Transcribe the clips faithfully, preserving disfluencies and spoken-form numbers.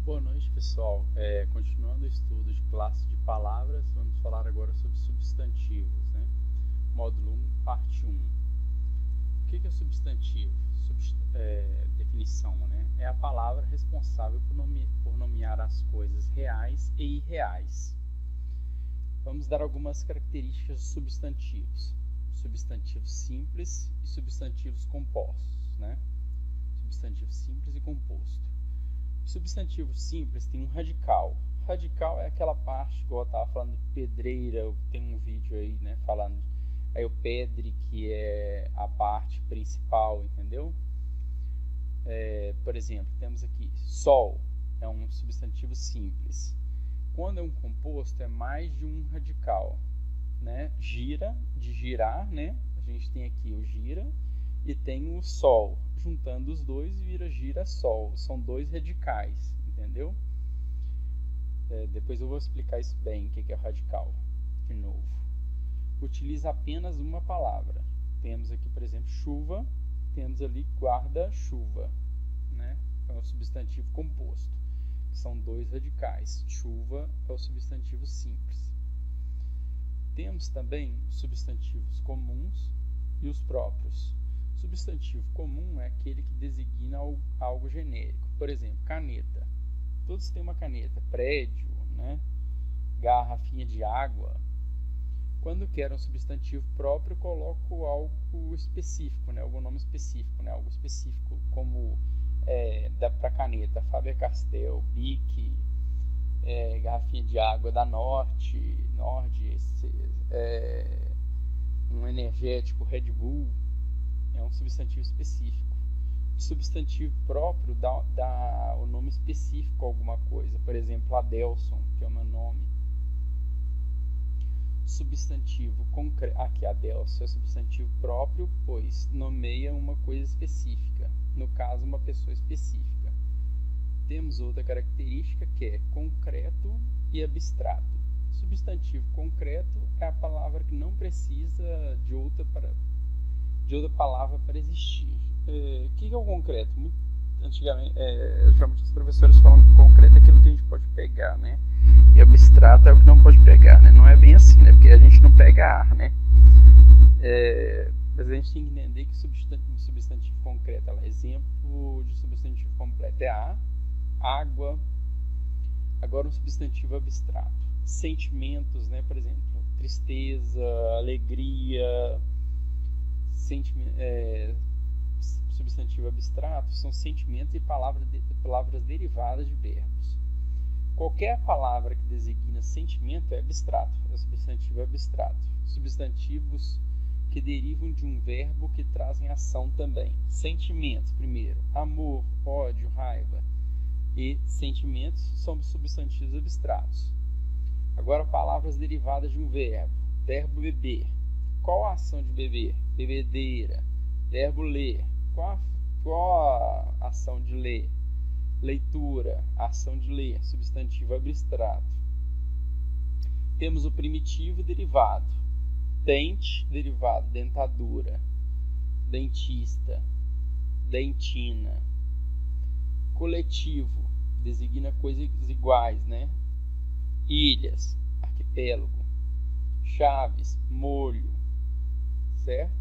Boa noite, pessoal. É, continuando o estudo de classe de palavras, vamos falar agora sobre substantivos, né? Módulo um, parte um. O que é substantivo? Subst é, definição, né? É a palavra responsável por, nome por nomear as coisas reais e irreais. Vamos dar algumas características dos substantivos. Substantivos simples e substantivos compostos, né? Substantivo simples e composto. O substantivo simples tem um radical. Radical é aquela parte, igual eu estava falando de pedreira, tem um vídeo aí, né, falando. Aí o pedre, que é a parte principal, entendeu? É, por exemplo, temos aqui sol, é um substantivo simples. Quando é um composto, é mais de um radical, né? Gira, de girar, né? A gente tem aqui o gira e tem o sol. Juntando os dois vira gira-sol. São dois radicais, entendeu? É, depois eu vou explicar isso bem, o que é o radical, de novo. Utiliza apenas uma palavra. Temos aqui, por exemplo, chuva. Temos ali guarda-chuva, né? É um substantivo composto. São dois radicais. Chuva é o substantivo simples. Temos também substantivos comuns e os próprios. Substantivo comum é aquele que designa algo genérico. Por exemplo, caneta. Todos têm uma caneta. Prédio, né? Garrafinha de água. Quando quero um substantivo próprio, coloco algo específico, né? Algum nome específico, né? Algo específico, como é, para caneta, Faber-Castell, Bic, é, garrafinha de água da Norte, Nord, é, um energético, Red Bull. É um substantivo específico. O substantivo próprio dá, dá o nome específico a alguma coisa. Por exemplo, Adelson, que é o meu nome. Substantivo concreto. Aqui, Adelson é substantivo próprio, pois nomeia uma coisa específica. No caso, uma pessoa específica. Temos outra característica que é concreto e abstrato. Substantivo concreto é a palavra que não precisa de outra para de outra palavra para existir. É, o que é o concreto? Muito, antigamente, é, geralmente os professores falam que concreto é aquilo que a gente pode pegar, né? E abstrato é o que não pode pegar, né? Não é bem assim, né? Porque a gente não pega ar, né? É, mas a gente tem que entender que substantivo, substantivo concreto, ela, exemplo de substantivo completo é ar, água. Agora um substantivo abstrato. Sentimentos, né? Por exemplo, tristeza, alegria. É, substantivo abstrato são sentimentos e palavras, de, palavras derivadas de verbos. Qualquer palavra que designa sentimento é abstrato, é substantivo abstrato. Substantivos que derivam de um verbo que trazem ação também. Sentimentos, primeiro, amor, ódio, raiva e sentimentos são substantivos abstratos. Agora, palavras derivadas de um verbo. Verbo beber. Qual a ação de beber? Bebedeira. Verbo ler. Qual a, qual a ação de ler? Leitura. Ação de ler. Substantivo abstrato. Temos o primitivo derivado. Dente, derivado. Dentadura. Dentista. Dentina. Coletivo. Designa coisas iguais, né? Ilhas. Arquipélago. Chaves. Molho. Certo?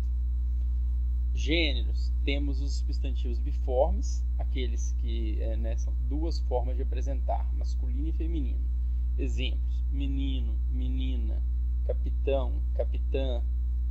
Gêneros, temos os substantivos biformes, aqueles que é, né, são duas formas de apresentar, masculino e feminino. Exemplos: menino, menina, capitão, capitã.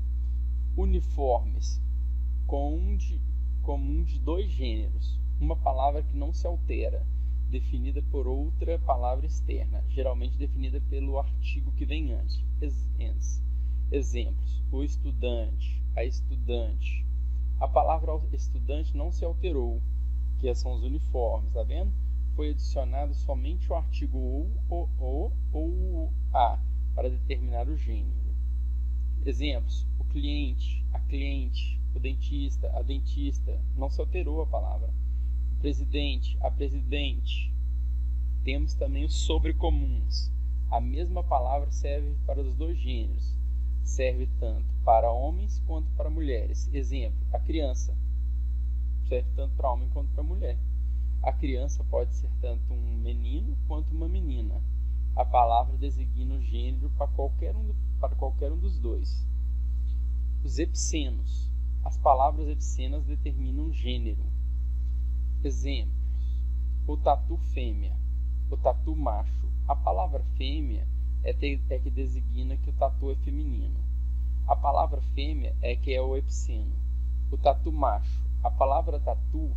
Uniformes, comum de, comum de dois gêneros, uma palavra que não se altera, definida por outra palavra externa, geralmente definida pelo artigo que vem antes. Ex Exemplos: o estudante, a estudante. A palavra estudante não se alterou, que são os uniformes, tá vendo? Foi adicionado somente o artigo ou, o, o ou o a para determinar o gênero. Exemplos: o cliente, a cliente, o dentista, a dentista. Não se alterou a palavra. O presidente, a presidente. Temos também os sobrecomuns. A mesma palavra serve para os dois gêneros. Serve tanto para homens quanto para mulheres. Exemplo: a criança. Serve tanto para homem quanto para mulher. A criança pode ser tanto um menino quanto uma menina. A palavra designa o gênero para qualquer um, para qualquer um dos dois. Os epicenos. As palavras epicenas determinam gênero. Exemplos: o tatu fêmea, o tatu macho. A palavra fêmea é, te, é que designa que o tatu é feminino. A palavra fêmea é que é o epiceno. O tatu macho. A palavra tatu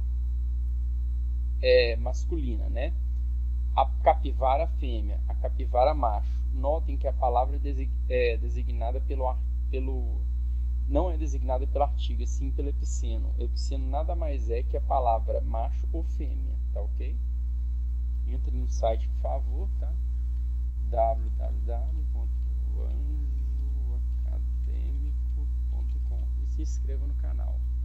é masculina, né? A capivara fêmea, a capivara macho. Notem que a palavra é designada pelo, pelo não é designada pelo artigo, e sim pelo epiceno. O epiceno nada mais é que a palavra macho ou fêmea, tá ok? Entre no site, por favor, tá? w w w ponto anjo acadêmico ponto com e se inscreva no canal.